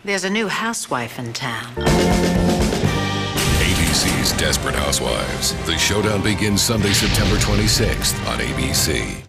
There's a new housewife in town. ABC's Desperate Housewives. The showdown begins Sunday, September 26th on ABC.